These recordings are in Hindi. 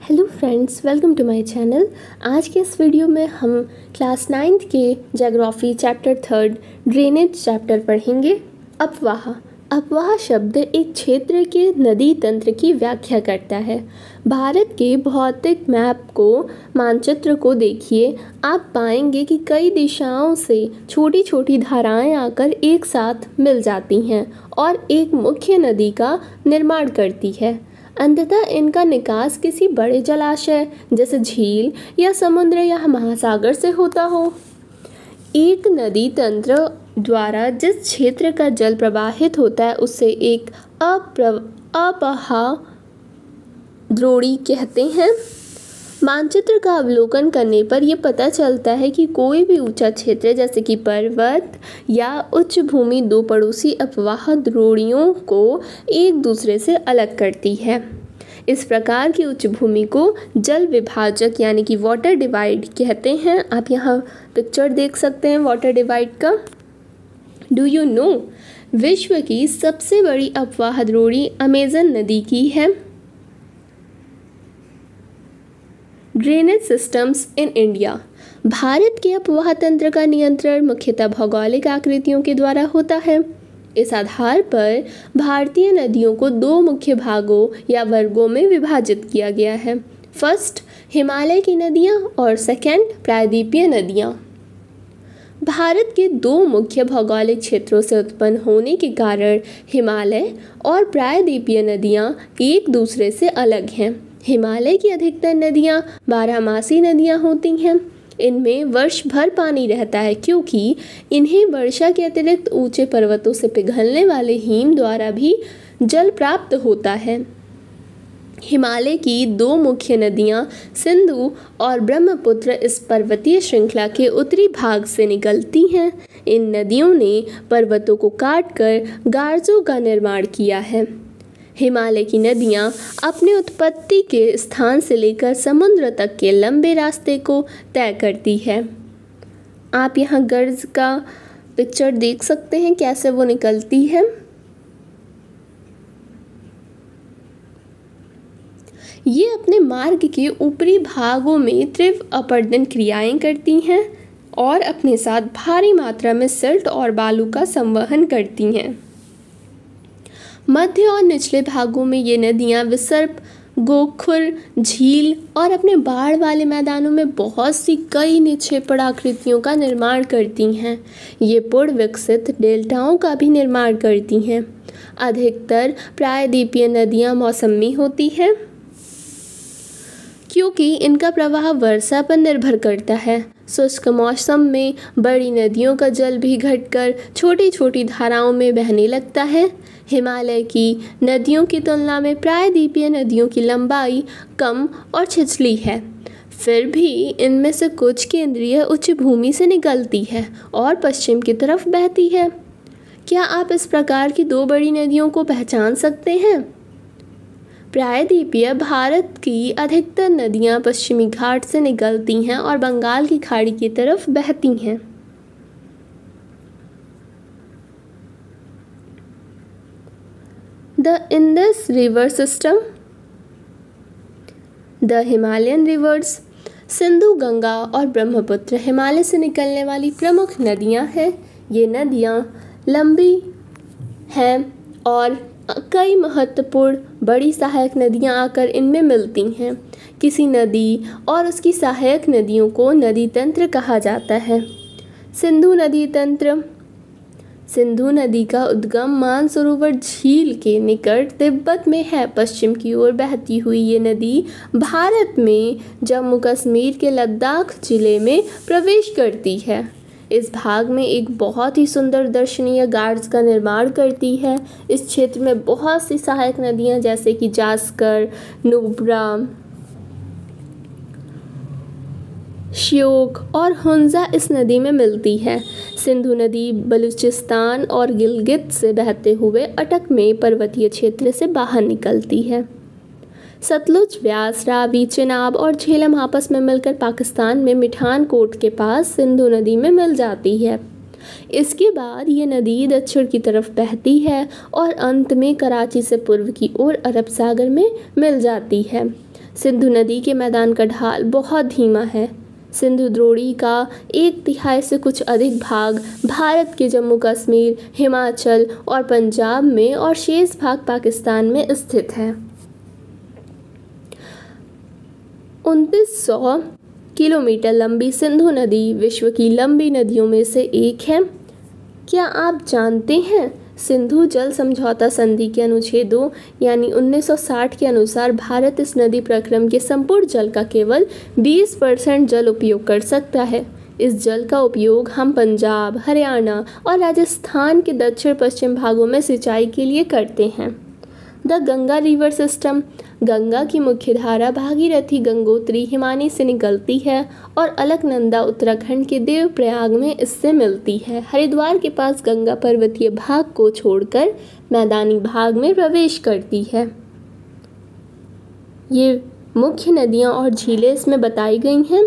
Hello friends, welcome to my channel. आज के इस वीडियो में हम क्लास 9th के ज्योग्राफी चैप्टर 3 ड्रेनेज चैप्टर पढ़ेंगे। अपवाह शब्द एक क्षेत्र के नदी तंत्र की व्याख्या करता है। भारत के भौतिक मैप को मानचित्र को देखिए, आप पाएंगे कि कई दिशाओं से छोटी छोटी धाराएं आकर एक साथ मिल जाती हैं और एक मुख्य नदी का निर्माण करती है। अंततः इनका निकास किसी बड़े जलाशय जैसे झील या समुद्र या महासागर से होता हो। एक नदी तंत्र द्वारा जिस क्षेत्र का जल प्रवाहित होता है उसे एक अपवाह द्रोणी कहते हैं। मानचित्र का अवलोकन करने पर यह पता चलता है कि कोई भी ऊंचा क्षेत्र जैसे कि पर्वत या उच्च भूमि दो पड़ोसी अपवाह द्रोणियों को एक दूसरे से अलग करती है। इस प्रकार की उच्च भूमि को जल विभाजक यानी कि वाटर डिवाइड कहते हैं। आप यहाँ पिक्चर देख सकते हैं वाटर डिवाइड का। डू यू नो, विश्व की सबसे बड़ी अपवाह द्रोणी अमेजन नदी की है। Drainage systems in India. भारत के अपवाह तंत्र का नियंत्रण मुख्यतः भौगोलिक आकृतियों के द्वारा होता है। इस आधार पर भारतीय नदियों को दो मुख्य भागों या वर्गों में विभाजित किया गया है। फर्स्ट, हिमालय की नदियाँ और सेकंड, प्रायद्वीपीय नदियाँ। भारत के दो मुख्य भौगोलिक क्षेत्रों से उत्पन्न होने के कारण हिमालय और प्रायद्वीपीय नदियाँ एक दूसरे से अलग हैं। हिमालय की अधिकतर नदियाँ बारहमासी नदियाँ होती हैं। इनमें वर्ष भर पानी रहता है क्योंकि इन्हें वर्षा के अतिरिक्त ऊंचे पर्वतों से पिघलने वाले हिम द्वारा भी जल प्राप्त होता है। हिमालय की दो मुख्य नदियाँ सिंधु और ब्रह्मपुत्र इस पर्वतीय श्रृंखला के उत्तरी भाग से निकलती हैं। इन नदियों ने पर्वतों को काटकर गार्जों का निर्माण किया है। हिमालय की नदियाँ अपने उत्पत्ति के स्थान से लेकर समुद्र तक के लंबे रास्ते को तय करती है। आप यहाँ गर्ज का पिक्चर देख सकते हैं कैसे वो निकलती है। ये अपने मार्ग के ऊपरी भागों में तीव्र अपरदन क्रियाएं करती हैं और अपने साथ भारी मात्रा में सिल्ट और बालू का संवहन करती हैं। मध्य और निचले भागों में ये नदियाँ विसर्प, गोखुर, झील और अपने बाढ़ वाले मैदानों में बहुत सी कई निक्षेपण आकृतियों का निर्माण करती हैं। ये पूर्ण विकसित डेल्टाओं का भी निर्माण करती हैं। अधिकतर प्रायद्वीपीय नदियाँ मौसमी होती हैं क्योंकि इनका प्रवाह वर्षा पर निर्भर करता है। शुष्क मौसम में बड़ी नदियों का जल भी घटकर छोटी छोटी धाराओं में बहने लगता है। हिमालय की नदियों की तुलना में प्रायद्वीपीय नदियों की लंबाई कम और छिछली है। फिर भी इनमें से कुछ केंद्रीय उच्च भूमि से निकलती है और पश्चिम की तरफ बहती है। क्या आप इस प्रकार की दो बड़ी नदियों को पहचान सकते हैं? प्रायद्वीपीय भारत की अधिकतर नदियाँ पश्चिमी घाट से निकलती हैं और बंगाल की खाड़ी की तरफ बहती हैं। The Indus river system. The Himalayan rivers. Sindhu, Ganga और ब्रह्मपुत्र हिमालय से निकलने वाली प्रमुख नदियाँ हैं। ये नदियाँ लंबी हैं और कई महत्वपूर्ण बड़ी सहायक नदियाँ आकर इनमें मिलती हैं। किसी नदी और उसकी सहायक नदियों को नदी तंत्र कहा जाता है। सिंधु नदी तंत्र। सिंधु नदी का उद्गम मानसरोवर झील के निकट तिब्बत में है। पश्चिम की ओर बहती हुई ये नदी भारत में जम्मू कश्मीर के लद्दाख जिले में प्रवेश करती है। इस भाग में एक बहुत ही सुंदर दर्शनीय गार्ज का निर्माण करती है। इस क्षेत्र में बहुत सी सहायक नदियाँ जैसे कि जास्कर, नुब्रा, श्योक और हुंजा इस नदी में मिलती है। सिंधु नदी बलूचिस्तान और गिलगित से बहते हुए अटक में पर्वतीय क्षेत्र से बाहर निकलती है। सतलुज, व्यास, रावी, चिनाब और झेलम आपस में मिलकर पाकिस्तान में मिठानकोट के पास सिंधु नदी में मिल जाती है। इसके बाद ये नदी दक्षिण की तरफ बहती है और अंत में कराची से पूर्व की ओर अरब सागर में मिल जाती है। सिंधु नदी के मैदान का ढाल बहुत धीमा है। सिंधु द्रोणी का 1/3 से कुछ अधिक भाग भारत के जम्मू कश्मीर, हिमाचल और पंजाब में और शेष भाग पाकिस्तान में स्थित है। 2900 किलोमीटर लंबी सिंधु नदी विश्व की लंबी नदियों में से एक है। क्या आप जानते हैं सिंधु जल समझौता संधि के अनुच्छेदों यानी 1960 के अनुसार भारत इस नदी प्रक्रम के संपूर्ण जल का केवल 20% जल उपयोग कर सकता है। इस जल का उपयोग हम पंजाब, हरियाणा और राजस्थान के दक्षिण पश्चिम भागों में सिंचाई के लिए करते हैं। The Ganga river system. Ganga की मुख्य धारा भागीरथी गंगोत्री हिमानी से निकलती है और अलकनंदा उत्तराखंड के देवप्रयाग में इससे मिलती है। हरिद्वार के पास गंगा पर्वतीय भाग को छोड़कर मैदानी भाग में प्रवेश करती है। ये मुख्य नदियाँ और झीलें इसमें बताई गई हैं।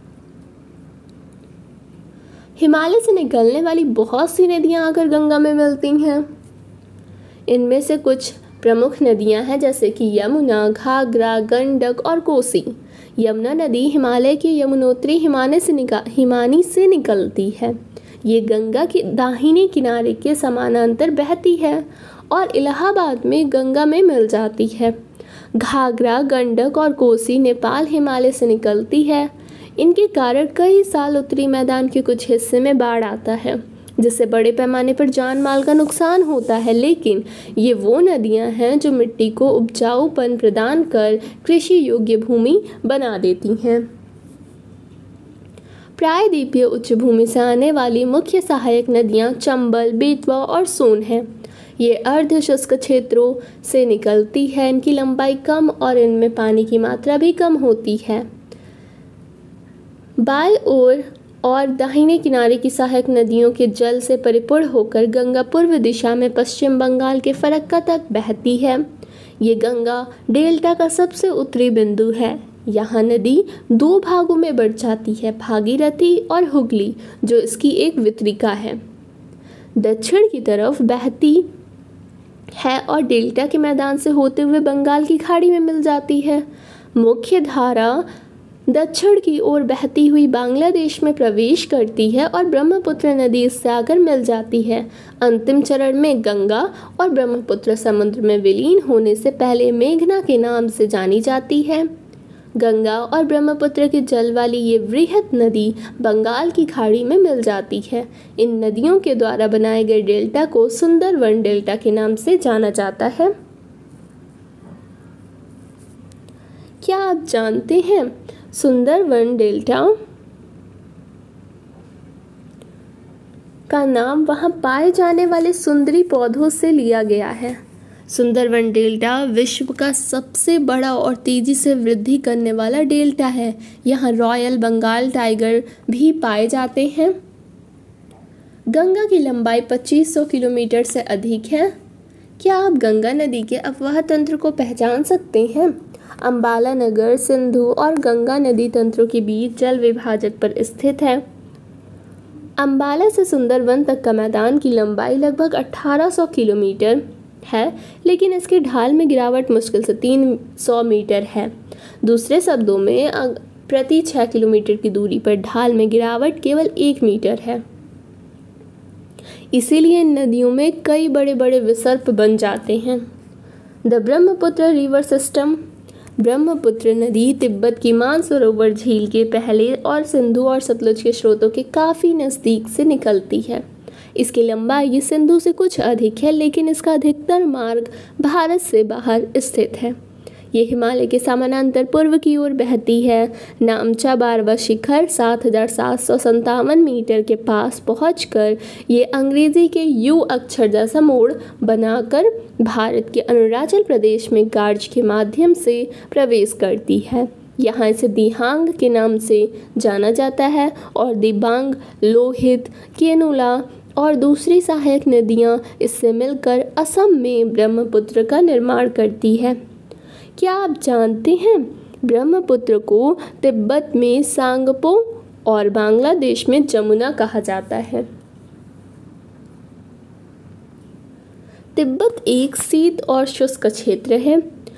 हिमालय से निकलने वाली बहुत सी नदियाँ आकर गंगा में मिलती हैं। इनमें से कुछ प्रमुख नदियां हैं जैसे कि यमुना, घाघरा, गंडक और कोसी। यमुना नदी हिमालय के यमुनोत्री हिमानी से निकलती है। ये गंगा के दाहिने किनारे के समानांतर बहती है और इलाहाबाद में गंगा में मिल जाती है। घाघरा, गंडक और कोसी नेपाल हिमालय से निकलती है। इनके कारण कई साल उत्तरी मैदान के कुछ हिस्से में बाढ़ आता है, जिससे बड़े पैमाने पर जान माल का नुकसान होता है। लेकिन ये वो नदियां हैं जो मिट्टी को उपजाऊपन प्रदान कर कृषि योग्य भूमि बना देती हैं। प्रायद्वीपीय उच्च भूमि से आने वाली मुख्य सहायक नदियां चंबल, बेतवा और सोन हैं। ये अर्ध शुष्क क्षेत्रों से निकलती है। इनकी लंबाई कम और इनमें पानी की मात्रा भी कम होती है। बाएं ओर और दाहिने किनारे की सहायक नदियों के जल से परिपूर्ण होकर गंगा पूर्व दिशा में पश्चिम बंगाल के फरक्का तक बहती है। ये गंगा डेल्टा का सबसे उत्तरी बिंदु है। यहाँ नदी 2 भागों में बढ़ जाती है, भागीरथी और हुगली, जो इसकी एक वितरिका है। दक्षिण की तरफ बहती है और डेल्टा के मैदान से होते हुए बंगाल की खाड़ी में मिल जाती है। मुख्य धारा दक्षिण की ओर बहती हुई बांग्लादेश में प्रवेश करती है और ब्रह्मपुत्र नदी इससे आकर मिल जाती है। अंतिम चरण में गंगा और ब्रह्मपुत्र समुद्र में विलीन होने से पहले मेघना के नाम से जानी जाती है। गंगा और ब्रह्मपुत्र के जल वाली ये वृहत नदी बंगाल की खाड़ी में मिल जाती है। इन नदियों के द्वारा बनाए गए डेल्टा को सुंदरवन डेल्टा के नाम से जाना जाता है। क्या आप जानते हैं सुंदरवन डेल्टा का नाम वहां पाए जाने वाले सुंदरी पौधों से लिया गया है। सुंदरवन डेल्टा विश्व का सबसे बड़ा और तेजी से वृद्धि करने वाला डेल्टा है। यहाँ रॉयल बंगाल टाइगर भी पाए जाते हैं। गंगा की लंबाई 2500 किलोमीटर से अधिक है। क्या आप गंगा नदी के अफवाह तंत्र को पहचान सकते हैं? अंबाला नगर सिंधु और गंगा नदी तंत्रों के बीच जल विभाजक पर स्थित है। अंबाला से सुंदरवन तक का मैदान की लंबाई लगभग 1800 किलोमीटर है, लेकिन इसके ढाल में गिरावट मुश्किल से 300 मीटर है। दूसरे शब्दों में प्रति 6 किलोमीटर की दूरी पर ढाल में गिरावट केवल 1 मीटर है। इसीलिए इन नदियों में कई बड़े बड़े विसर्प बन जाते हैं। The Brahmaputra river system. Brahmaputra नदी तिब्बत की मानसरोवर झील के पहले और सिंधु और सतलुज के स्रोतों के काफ़ी नज़दीक से निकलती है। इसकी लंबाई सिंधु से कुछ अधिक है, लेकिन इसका अधिकतर मार्ग भारत से बाहर स्थित है। ये हिमालय के समानांतर पूर्व की ओर बहती है। नामचा बारवा शिखर 7757 मीटर के पास पहुंचकर ये अंग्रेजी के यू अक्षर जैसा मोड़ बनाकर भारत के अरुणाचल प्रदेश में गार्ज के माध्यम से प्रवेश करती है। यहाँ इसे दिहांग के नाम से जाना जाता है और दिबांग, लोहित, केनुला और दूसरी सहायक नदियाँ इससे मिलकर असम में ब्रह्मपुत्र का निर्माण करती है। क्या आप जानते हैं ब्रह्मपुत्र को तिब्बत में सांगपो और बांग्लादेश में जमुना कहा जाता है। तिब्बत एक शीत और शुष्क क्षेत्र है।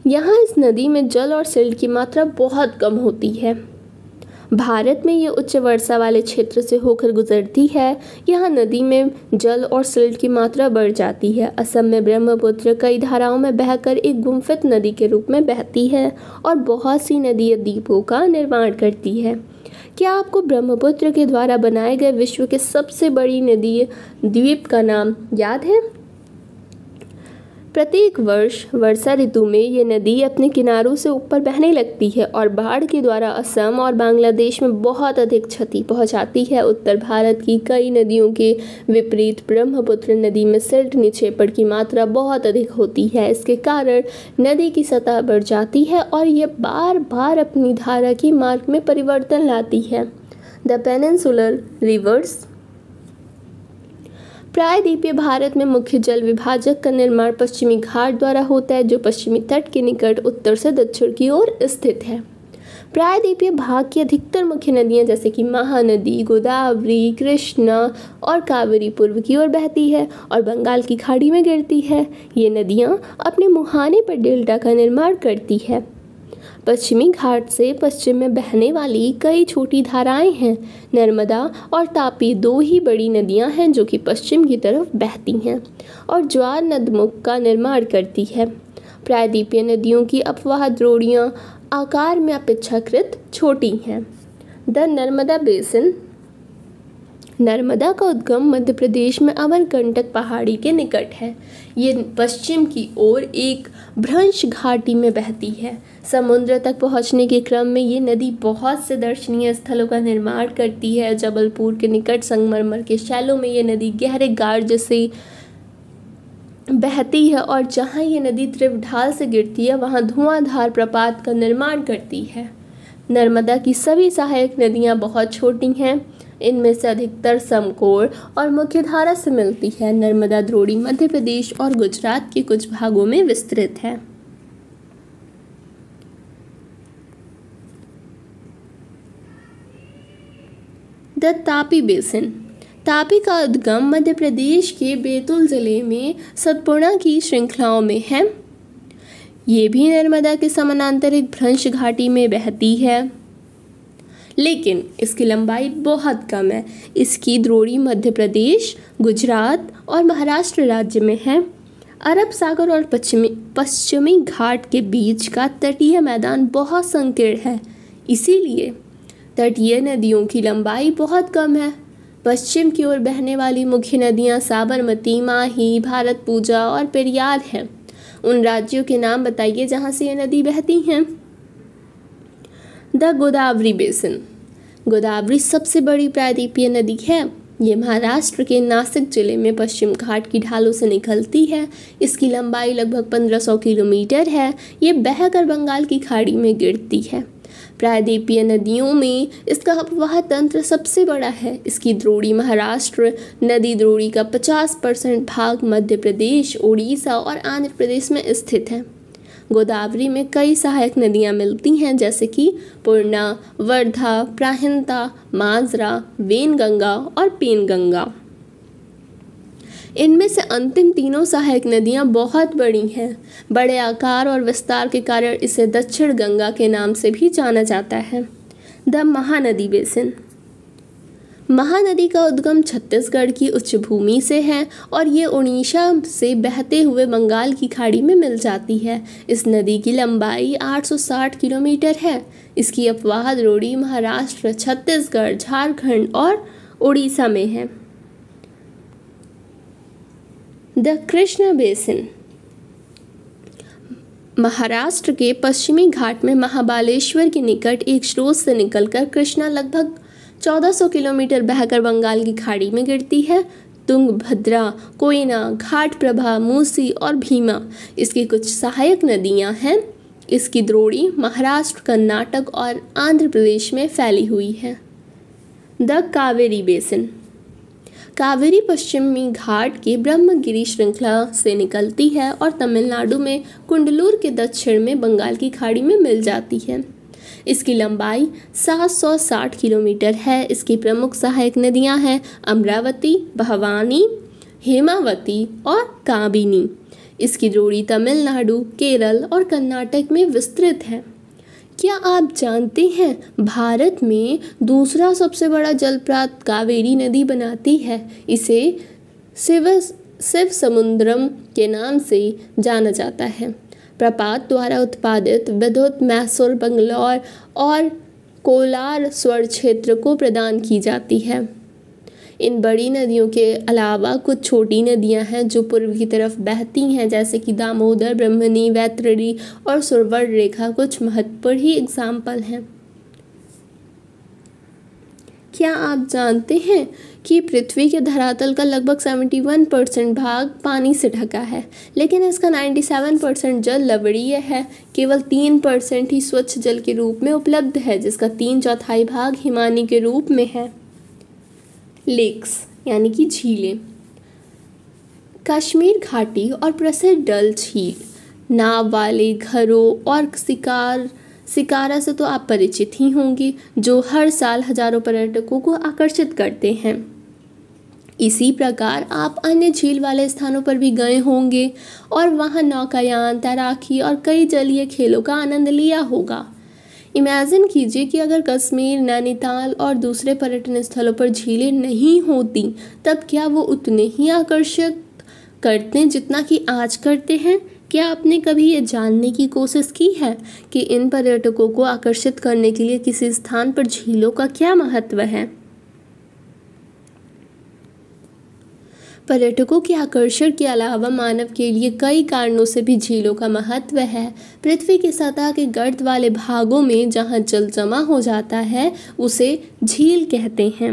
यहाँ इस नदी में जल और सिल्ट की मात्रा बहुत कम होती है। भारत में ये उच्च वर्षा वाले क्षेत्र से होकर गुजरती है। यहाँ नदी में जल और सिल्ट की मात्रा बढ़ जाती है। असम में ब्रह्मपुत्र कई धाराओं में बहकर एक गुम्फित नदी के रूप में बहती है और बहुत सी नदी द्वीपों का निर्माण करती है। क्या आपको ब्रह्मपुत्र के द्वारा बनाए गए विश्व के सबसे बड़ी नदी द्वीप का नाम याद है? प्रत्येक वर्ष वर्षा ऋतु में ये नदी अपने किनारों से ऊपर बहने लगती है और बाढ़ के द्वारा असम और बांग्लादेश में बहुत अधिक क्षति पहुंचाती है। उत्तर भारत की कई नदियों के विपरीत ब्रह्मपुत्र नदी में सिल्ट निक्षेपण की मात्रा बहुत अधिक होती है। इसके कारण नदी की सतह बढ़ जाती है और ये बार बार अपनी धारा की मार्ग में परिवर्तन लाती है। The peninsular rivers. प्रायद्वीपीय भारत में मुख्य जल विभाजक का निर्माण पश्चिमी घाट द्वारा होता है, जो पश्चिमी तट के निकट उत्तर से दक्षिण की ओर स्थित है। प्रायद्वीपीय भाग की अधिकतर मुख्य नदियां जैसे कि महानदी, गोदावरी, कृष्णा और कावेरी पूर्व की ओर बहती है और बंगाल की खाड़ी में गिरती है। ये नदियां अपने मुहाने पर डेल्टा का निर्माण करती है। पश्चिमी घाट से पश्चिम में बहने वाली कई छोटी धाराएं हैं। नर्मदा और तापी दो ही बड़ी नदियां हैं जो कि पश्चिम की तरफ बहती हैं और ज्वार नदमुख का निर्माण करती है। प्रायद्वीपीय नदियों की अपवाह द्रोणियां आकार में अपेक्षाकृत छोटी हैं। The Narmada basin. नर्मदा का उद्गम मध्य प्रदेश में अमरकंटक पहाड़ी के निकट है। ये पश्चिम की ओर एक भ्रंश घाटी में बहती है। समुद्र तक पहुंचने के क्रम में ये नदी बहुत से दर्शनीय स्थलों का निर्माण करती है। जबलपुर के निकट संगमरमर के शैलों में ये नदी गहरे गार्ज से बहती है और जहाँ ये नदी तीव्र ढाल से गिरती है वहाँ धुआंधार प्रपात का निर्माण करती है। नर्मदा की सभी सहायक नदियाँ बहुत छोटी हैं। इनमें से अधिकतर समकोण और मुख्य धारा से मिलती है। नर्मदा द्रोणी मध्य प्रदेश और गुजरात के कुछ भागों में विस्तृत है। The Tapi basin. तापी का उद्गम मध्य प्रदेश के बैतूल जिले में सतपुड़ा की श्रृंखलाओं में है। ये भी नर्मदा के समानांतर एक भ्रंश घाटी में बहती है, लेकिन इसकी लंबाई बहुत कम है। इसकी द्रोणी मध्य प्रदेश, गुजरात और महाराष्ट्र राज्य में है। अरब सागर और पश्चिमी घाट के बीच का तटीय मैदान बहुत संकीर्ण है, इसीलिए तटीय नदियों की लंबाई बहुत कम है। पश्चिम की ओर बहने वाली मुख्य नदियां साबरमती, माही, भारतपूजा और पेरियार हैं। उन राज्यों के नाम बताइए जहां से ये नदी बहती हैं। The Godavari basin. गोदावरी सबसे बड़ी प्रायद्वीपीय नदी है। ये महाराष्ट्र के नासिक जिले में पश्चिम घाट की ढालों से निकलती है। इसकी लंबाई लगभग 1500 किलोमीटर है। ये बहकर बंगाल की खाड़ी में गिरती है। प्रायद्वीपीय नदियों में इसका अपवाह तंत्र सबसे बड़ा है। इसकी द्रोणी महाराष्ट्र नदी द्रोणी का 50% भाग मध्य प्रदेश, उड़ीसा और आंध्र प्रदेश में स्थित है। गोदावरी में कई सहायक नदियां मिलती हैं जैसे कि पूर्णा, वर्धा, प्राहिंता, माजरा, वेनगंगा और पेनगंगा। इनमें से अंतिम तीनों सहायक नदियां बहुत बड़ी हैं। बड़े आकार और विस्तार के कारण इसे दक्षिण गंगा के नाम से भी जाना जाता है। The Mahanadi basin. महानदी का उद्गम छत्तीसगढ़ की उच्च भूमि से है और ये उड़ीसा से बहते हुए बंगाल की खाड़ी में मिल जाती है। इस नदी की लंबाई 860 किलोमीटर है। इसकी अपवाह द्रोणी महाराष्ट्र, छत्तीसगढ़, झारखंड और उड़ीसा में है। The Krishna basin. महाराष्ट्र के पश्चिमी घाट में महाबालेश्वर के निकट एक स्रोत से निकलकर कृष्णा लगभग 1400 किलोमीटर बहकर बंगाल की खाड़ी में गिरती है। तुंगभद्रा, कोयना, घाटप्रभा, मूसी और भीमा इसकी कुछ सहायक नदियां हैं। इसकी द्रोणी महाराष्ट्र, कर्नाटक और आंध्र प्रदेश में फैली हुई है। The Kaveri basin. कावेरी पश्चिमी घाट की ब्रह्मगिरी श्रृंखला से निकलती है और तमिलनाडु में कुंडलूर के दक्षिण में बंगाल की खाड़ी में मिल जाती है। इसकी लंबाई 760 किलोमीटर है। इसकी प्रमुख सहायक नदियां हैं अमरावती, भवानी, हेमावती और काबिनी। इसकी जोड़ी तमिलनाडु, केरल और कर्नाटक में विस्तृत है। क्या आप जानते हैं भारत में दूसरा सबसे बड़ा जलप्रपात कावेरी नदी बनाती है। इसे शिव समुद्रम के नाम से जाना जाता है। प्रपात द्वारा उत्पादित विद्युत मैसूर, बंगलौर और कोलार स्वर क्षेत्र को प्रदान की जाती है। इन बड़ी नदियों के अलावा कुछ छोटी नदियां हैं जो पूर्व की तरफ बहती हैं, जैसे कि दामोदर, ब्रह्मणी, वैतरणी और सुरवर्ण रेखा कुछ महत्वपूर्ण ही एग्जाम्पल हैं। क्या आप जानते हैं कि पृथ्वी के धरातल का लगभग 71% भाग पानी से ढका है, लेकिन इसका 97% जल लवणीय है। केवल 3% ही स्वच्छ जल के रूप में उपलब्ध है, जिसका 3/4 भाग हिमानी के रूप में है। लेक्स यानी कि झीलें। कश्मीर घाटी और प्रसिद्ध डल झील, नाव वाले घरों और शिकारा से तो आप परिचित ही होंगे, जो हर साल हजारों पर्यटकों को आकर्षित करते हैं। इसी प्रकार आप अन्य झील वाले स्थानों पर भी गए होंगे और वहां नौकायान, तैराकी और कई जलीय खेलों का आनंद लिया होगा। इमेजिन कीजिए कि अगर कश्मीर, नैनीताल और दूसरे पर्यटन स्थलों पर झीलें नहीं होती, तब क्या वो उतने ही आकर्षित करते जितना कि आज करते हैं। क्या आपने कभी ये जानने की कोशिश की है कि इन पर्यटकों को आकर्षित करने के लिए किसी स्थान पर झीलों का क्या महत्व है। पर्यटकों के आकर्षण के अलावा मानव के लिए कई कारणों से भी झीलों का महत्व है। पृथ्वी की सतह के गर्त वाले भागों में जहां जल जमा हो जाता है, उसे झील कहते हैं।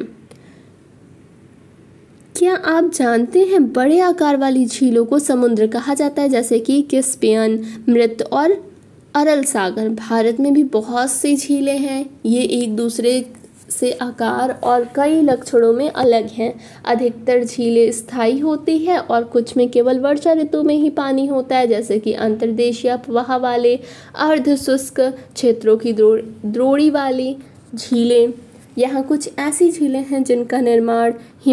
क्या आप जानते हैं बड़े आकार वाली झीलों को समुद्र कहा जाता है, जैसे कि कैस्पियन, मृत और अरल सागर। भारत में भी बहुत सी झीलें हैं। ये एक दूसरे से आकार और कई लक्षणों में अलग हैं। अधिकतर झीलें स्थायी होती है और कुछ में केवल वर्षा ऋतु में ही पानी होता है, जैसे कि अंतर्देशीय अपवाह वाले अर्ध शुष्क क्षेत्रों की द्रोणी वाली झीलें। यहाँ कुछ ऐसी झीलें हैं जिनका निर्माण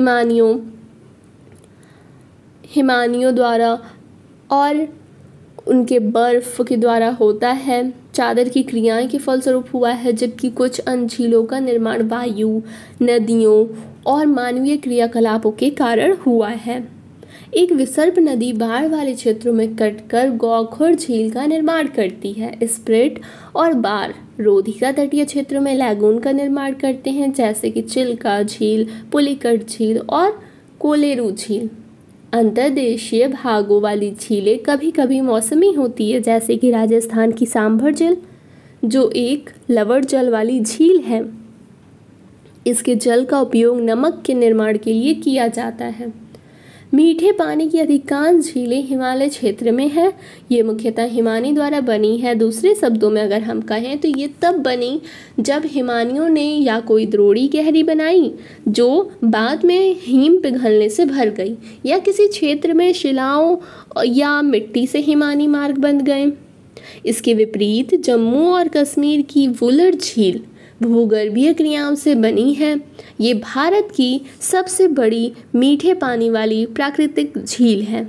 हिमानियों द्वारा और उनके बर्फ के द्वारा होता है। चादर की क्रियाएं के फलस्वरूप हुआ है, जबकि कुछ अन्य झीलों का निर्माण वायु, नदियों और मानवीय क्रियाकलापों के कारण हुआ है। एक विसर्प नदी बाढ़ वाले क्षेत्रों में कटकर गौखुर झील का निर्माण करती है। स्प्रिट और बार रोधिका तटीय क्षेत्रों में लैगून का निर्माण करते हैं, जैसे कि चिल्का झील, पुलिकट झील और कोलेरू झील। अंतर्देशीय भागों वाली झीलें कभी कभी मौसमी होती है, जैसे कि राजस्थान की सांभर झील, जो एक लवण जल वाली झील है। इसके जल का उपयोग नमक के निर्माण के लिए किया जाता है। मीठे पानी की अधिकांश झीलें हिमालय क्षेत्र में है। ये मुख्यतः हिमानी द्वारा बनी है। दूसरे शब्दों में अगर हम कहें तो ये तब बनी जब हिमानियों ने या कोई द्रोणी गहरी बनाई जो बाद में हिम पिघलने से भर गई, या किसी क्षेत्र में शिलाओं या मिट्टी से हिमानी मार्ग बन गए। इसके विपरीत जम्मू और कश्मीर की वुलर झील भूगर्भीय क्रियाओं से बनी है। ये भारत की सबसे बड़ी मीठे पानी वाली प्राकृतिक झील है।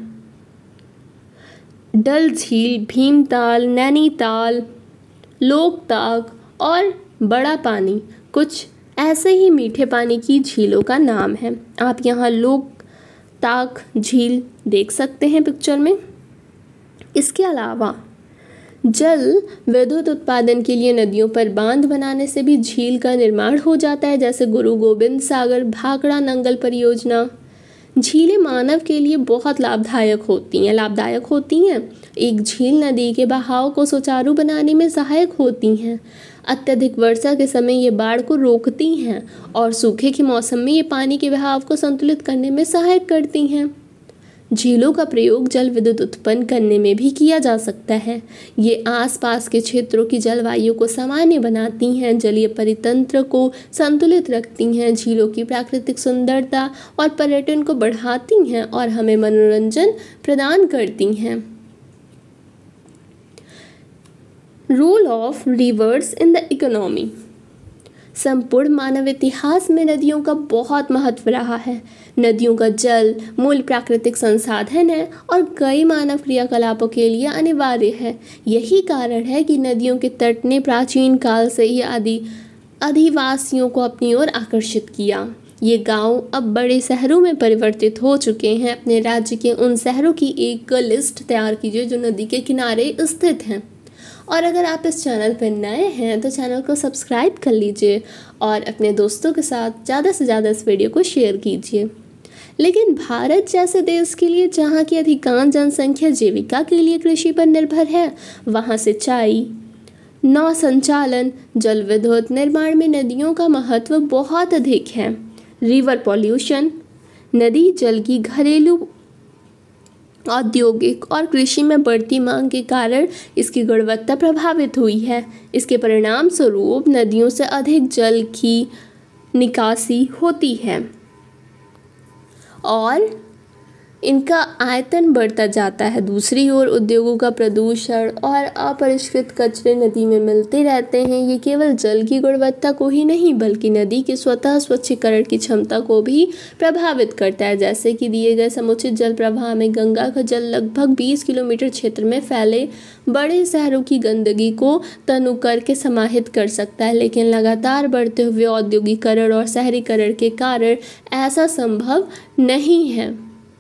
डल झील, भीमताल, नैनीताल, लोकताक और बड़ा पानी कुछ ऐसे ही मीठे पानी की झीलों का नाम है। आप यहाँ लोकताक झील देख सकते हैं पिक्चर में। इसके अलावा जल विद्युत उत्पादन के लिए नदियों पर बांध बनाने से भी झील का निर्माण हो जाता है, जैसे गुरु गोबिंद सागर भाखड़ा नंगल परियोजना। झीलें मानव के लिए बहुत लाभदायक होती हैं। एक झील नदी के बहाव को सुचारू बनाने में सहायक होती हैं। अत्यधिक वर्षा के समय ये बाढ़ को रोकती हैं और सूखे के मौसम में ये पानी के बहाव को संतुलित करने में सहायक करती हैं। झीलों का प्रयोग जल विद्युत उत्पन्न करने में भी किया जा सकता है। ये आसपास के क्षेत्रों की जलवायु को सामान्य बनाती हैं, जलीय परितंत्र को संतुलित रखती हैं, झीलों की प्राकृतिक सुंदरता और पर्यटन को बढ़ाती हैं और हमें मनोरंजन प्रदान करती हैं। Role of rivers in the economy. संपूर्ण मानव इतिहास में नदियों का बहुत महत्व रहा है। नदियों का जल मूल प्राकृतिक संसाधन है और कई मानव क्रियाकलापों के लिए अनिवार्य है। यही कारण है कि नदियों के तट ने प्राचीन काल से ही अधिवासियों को अपनी ओर आकर्षित किया। ये गांव अब बड़े शहरों में परिवर्तित हो चुके हैं। अपने राज्य के उन शहरों की एक लिस्ट तैयार कीजिए जो नदी के किनारे स्थित हैं। और अगर आप इस चैनल पर नए हैं तो चैनल को सब्सक्राइब कर लीजिए और अपने दोस्तों के साथ ज़्यादा से ज़्यादा इस वीडियो को शेयर कीजिए। लेकिन भारत जैसे देश के लिए जहाँ की अधिकांश जनसंख्या जीविका के लिए कृषि पर निर्भर है, वहाँ सिंचाई, नौ संचालन, जल विद्युत निर्माण में नदियों का महत्व बहुत अधिक है। रिवर पॉल्यूशन, नदी जल की घरेलू, औद्योगिक और कृषि में बढ़ती मांग के कारण इसकी गुणवत्ता प्रभावित हुई है। इसके परिणाम स्वरूप नदियों से अधिक जल की निकासी होती है और इनका आयतन बढ़ता जाता है। दूसरी ओर उद्योगों का प्रदूषण और अपरिष्कृत कचरे नदी में मिलते रहते हैं। ये केवल जल की गुणवत्ता को ही नहीं बल्कि नदी के स्वतः स्वच्छीकरण की क्षमता को भी प्रभावित करता है। जैसे कि दिए गए समुचित जल प्रवाह में गंगा का जल लगभग 20 किलोमीटर क्षेत्र में फैले बड़े शहरों की गंदगी को तनु करके समाहित कर सकता है, लेकिन लगातार बढ़ते हुए औद्योगिकरण और शहरीकरण के कारण ऐसा संभव नहीं है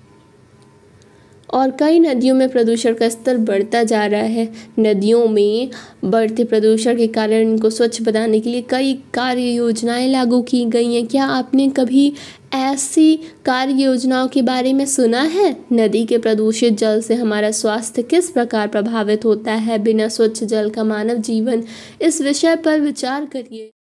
और कई नदियों में प्रदूषण का स्तर बढ़ता जा रहा है। नदियों में बढ़ते प्रदूषण के कारण इनको स्वच्छ बनाने के लिए कई कार्य योजनाएं लागू की गई हैं। क्या आपने कभी ऐसी कार्य योजनाओं के बारे में सुना है? नदी के प्रदूषित जल से हमारा स्वास्थ्य किस प्रकार प्रभावित होता है? बिना स्वच्छ जल का मानव जीवन, इस विषय पर विचार करिए।